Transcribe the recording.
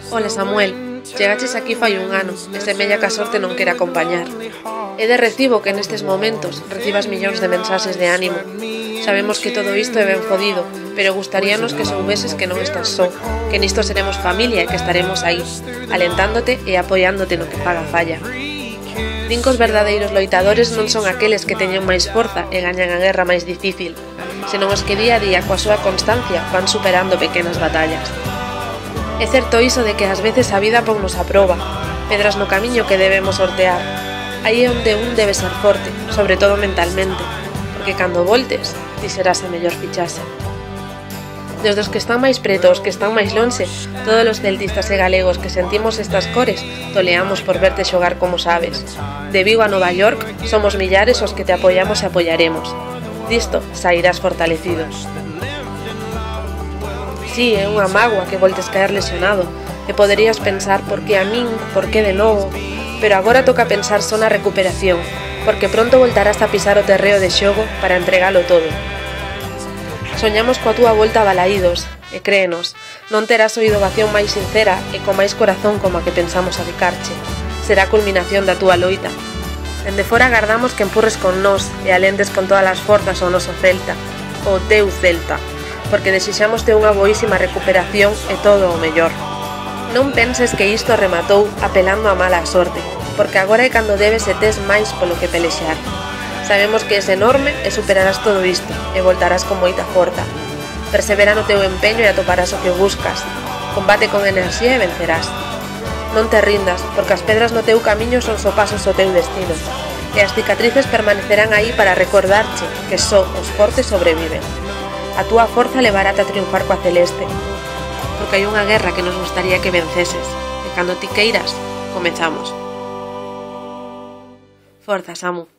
Ola Samuel, chegaches aquí fai un ano e semella que a sorte non quere acompañar. É de recibo que nestes momentos recibas millóns de mensaxes de ánimo. Sabemos que todo isto é ben jodido, pero gustaríanos que soubeses que non estás só, que nisto seremos familia e que estaremos aí, alentándote e apoiándote no que faga falla. Din que os verdadeiros loitadores non son aqueles que teñen máis forza e gañan a guerra máis difícil, senón os que día a día coa súa constancia van superando pequenas batallas. É certo iso de que ás veces a vida ponnos a proba, pedras no camiño que debemos sortear. Aí é onde un debe ser forte, sobre todo mentalmente, porque cando voltes, ti serás a mellor fichaxe. Desde os que están máis preto aos que están máis lonxe, todos os celtistas e galegos que sentimos estas cores, toleamos por verte xogar como sabes. De Vigo a Nova York, somos millares os que te apoiamos e apoiaremos. Disto sairás fortalecido. Si, é unha mágoa que voltes caer lesionado, e poderías pensar por que a min, por que de novo, pero agora toca pensar só na recuperación, porque pronto voltarás a pisar o terreo de xogo para entregalo todo. Soñamos coa túa volta a Balaídos, e créenos, non terás o ovación máis sincera e con máis corazón como a que pensamos adicarche. Será a culminación da túa loita. Dende fora agardamos que empurres con nós e alentes con todas as forzas o noso Celta, o teu Celta, porque desexámoste unha boísima recuperación e todo o mellor. Non penses que isto rematou apelando a mala sorte, porque agora é cando debes e tes máis polo que pelexar. Sabemos que és enorme e superarás todo isto e voltarás con moita forza. Persevera no teu empeño e atoparás o que buscas. Combate con enerxía e vencerás. Non te rindas, porque as pedras no teu camiño son só pasos ao teu destino, e as cicatrices permanecerán aí para recordarche que só os fortes sobreviven. A túa forza levaráte a triunfar coa celeste, porque hai unha guerra que nos gustaría que venceses, e cando ti queiras, comezamos. Forza, Samu.